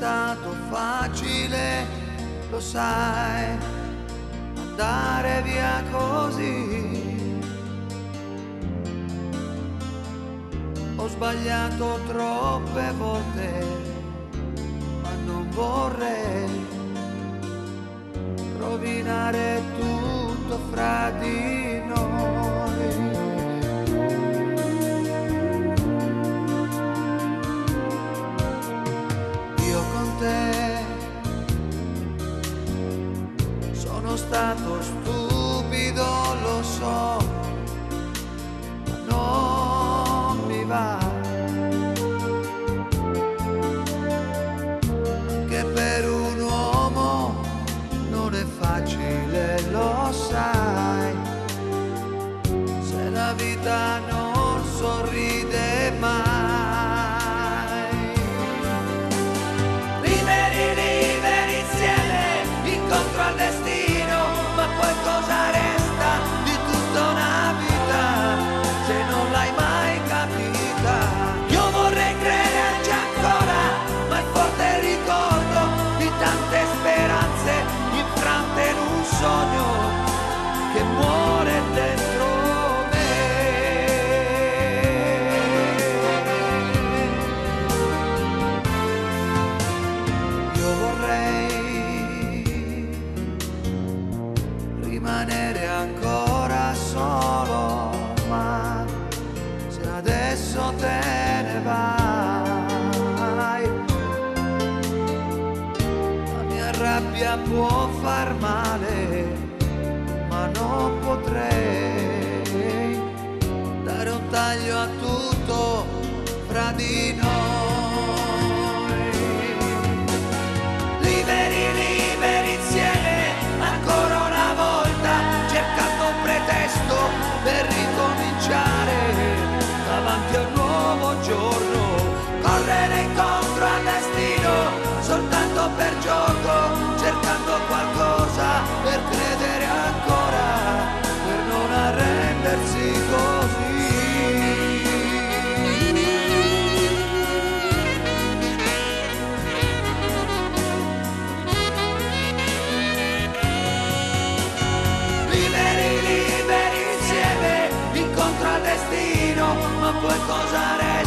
stato facile, lo sai, andare via così. Ho sbagliato troppe volte, ma non vorrei rovinare tutto fra di noi. Io con te sono stato stupido, lo so, ma non mi va. Anche per un uomo non è facile, lo sai, se la vita non sorride mai. Liberi, liberi insieme, incontro al destino, ma poi cosa resta di tutta una vita se non l'hai mai capita? Io vorrei crederci ancora, ma è forte il ricordo di tante speranze infrante in un sogno che muore dentro me. Io vorrei rimanere ancora solo, ma se adesso te ne vai, la mia rabbia può far male, ma non potrei dare un taglio a tutto fra di noi. Liberi, liberi insieme, ancora una volta, cercando un pretesto per ricominciare davanti a un nuovo giorno. Correre incontro al destino, soltanto per gioco, cercando qualcosa per credere ancora, per non arrendersi così. Liberi, liberi insieme, incontro al destino, ma poi cosa resta